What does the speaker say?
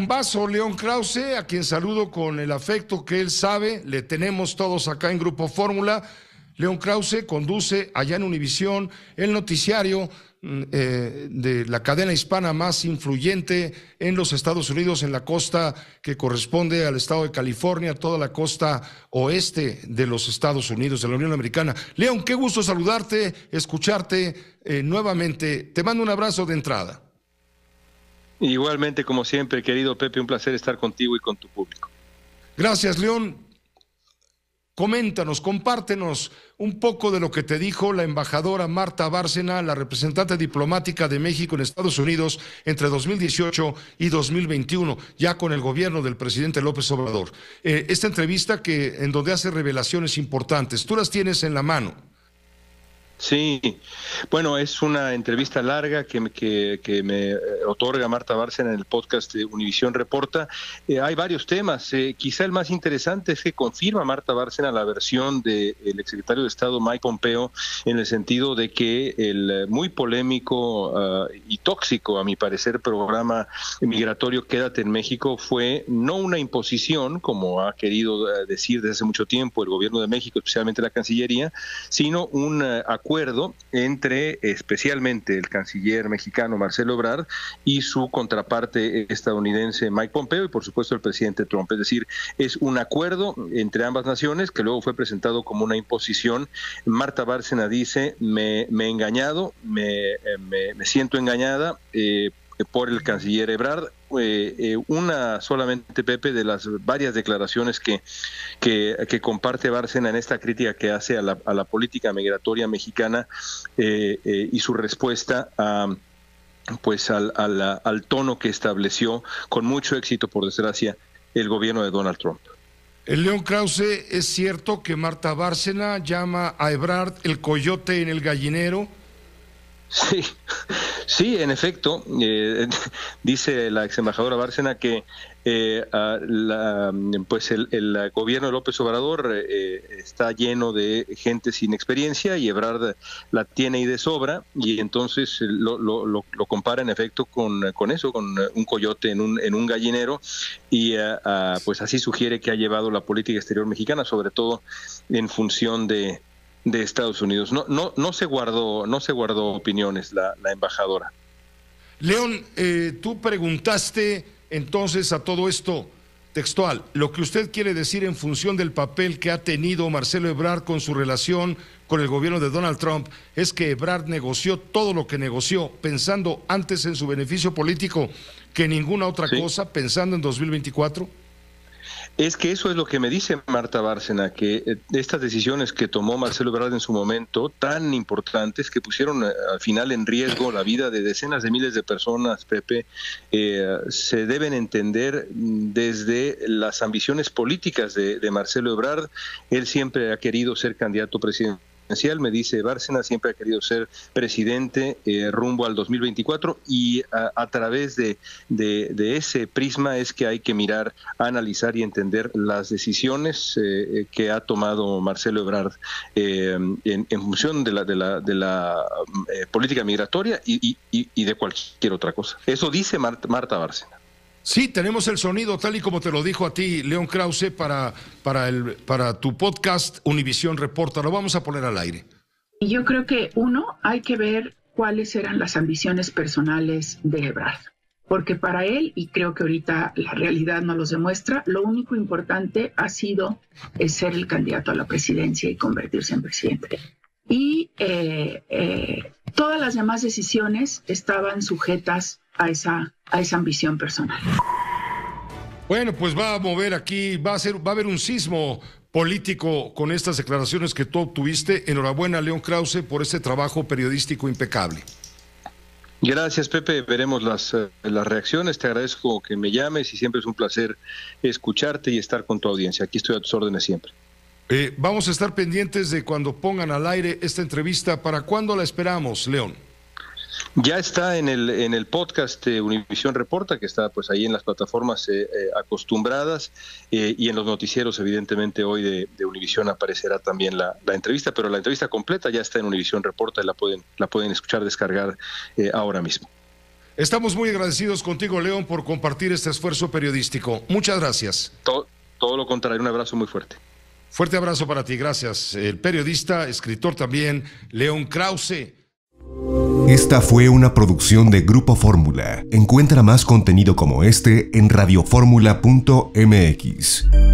bombazo, León Krause, a quien saludo con el afecto que él sabe, le tenemos todos acá en Grupo Fórmula. León Krause conduce allá en Univisión el noticiario de la cadena hispana más influyente en los Estados Unidos, en la costa que corresponde al estado de California, toda la costa oeste de los Estados Unidos, de la Unión Americana. León, qué gusto saludarte, escucharte nuevamente. Te mando un abrazo de entrada. Igualmente, como siempre, querido Pepe, un placer estar contigo y con tu público. Gracias, León. Coméntanos, compártenos un poco de lo que te dijo la embajadora Marta Bárcena, la representante diplomática de México en Estados Unidos entre 2018 y 2021, ya con el gobierno del presidente López Obrador. Esta entrevista en donde hace revelaciones importantes, tú las tienes en la mano. Sí, bueno, es una entrevista larga que me otorga Marta Bárcena en el podcast de Univisión Reporta. Hay varios temas. Quizá el más interesante es que confirma Marta Bárcena la versión del exsecretario de Estado Mike Pompeo, en el sentido de que el muy polémico y tóxico, a mi parecer, programa migratorio Quédate en México fue no una imposición, como ha querido decir desde hace mucho tiempo el gobierno de México, especialmente la Cancillería, sino un acuerdo entre especialmente el canciller mexicano Marcelo Ebrard y su contraparte estadounidense Mike Pompeo y por supuesto el presidente Trump. Es decir, es un acuerdo entre ambas naciones que luego fue presentado como una imposición. Marta Bárcena dice, me he engañado, me siento engañada por el canciller Ebrard. Una solamente, Pepe, de las varias declaraciones que comparte Bárcena en esta crítica que hace a la política migratoria mexicana y su respuesta al tono que estableció con mucho éxito, por desgracia, el gobierno de Donald Trump. León Krause, ¿es cierto que Marta Bárcena llama a Ebrard el coyote en el gallinero? Sí, en efecto, dice la ex embajadora Bárcena que el gobierno de López Obrador está lleno de gente sin experiencia y Ebrard la tiene y de sobra, y entonces lo compara en efecto con eso, con un coyote en un gallinero, y pues así sugiere que ha llevado la política exterior mexicana, sobre todo en función de Estados Unidos. No se guardó opiniones la embajadora. León, tú preguntaste entonces a todo esto textual, lo que usted quiere decir en función del papel que ha tenido Marcelo Ebrard con su relación con el gobierno de Donald Trump, es que Ebrard negoció todo lo que negoció, pensando antes en su beneficio político que ninguna otra cosa, pensando en 2024. Es que eso es lo que me dice Marta Bárcena, que estas decisiones que tomó Marcelo Ebrard en su momento, tan importantes, que pusieron al final en riesgo la vida de decenas de miles de personas, Pepe, se deben entender desde las ambiciones políticas de Marcelo Ebrard. Él siempre ha querido ser candidato presidencial, me dice Bárcena, siempre ha querido ser presidente rumbo al 2024, y a través de ese prisma es que hay que mirar, analizar y entender las decisiones que ha tomado Marcelo Ebrard en función de la política migratoria y de cualquier otra cosa. Eso dice Marta Bárcena. Sí, tenemos el sonido tal y como te lo dijo a ti, León Krause, para tu podcast Univisión Reporta. Lo vamos a poner al aire. Y yo creo que, hay que ver cuáles eran las ambiciones personales de Ebrard. Porque para él, y creo que ahorita la realidad nos los demuestra, lo único importante ha sido ser el candidato a la presidencia y convertirse en presidente. Y todas las demás decisiones estaban sujetas a esa ambición personal. Bueno, pues va a mover aquí, va a haber un sismo político con estas declaraciones que tú obtuviste. Enhorabuena, León Krause, por este trabajo periodístico impecable. Gracias, Pepe. Veremos las reacciones. Te agradezco que me llames y siempre es un placer escucharte y estar con tu audiencia. Aquí estoy a tus órdenes siempre. Vamos a estar pendientes de cuando pongan al aire esta entrevista. ¿Para cuándo la esperamos, León? Ya está en el podcast de Univisión Reporta, que está pues ahí en las plataformas acostumbradas, y en los noticieros, evidentemente, hoy de Univisión aparecerá también la entrevista, pero la entrevista completa ya está en Univisión Reporta y la pueden escuchar, descargar ahora mismo. Estamos muy agradecidos contigo, León, por compartir este esfuerzo periodístico. Muchas gracias. Todo lo contrario, un abrazo muy fuerte. Fuerte abrazo para ti, gracias. El periodista, escritor también, León Krause. Esta fue una producción de Grupo Fórmula. Encuentra más contenido como este en radioformula.mx.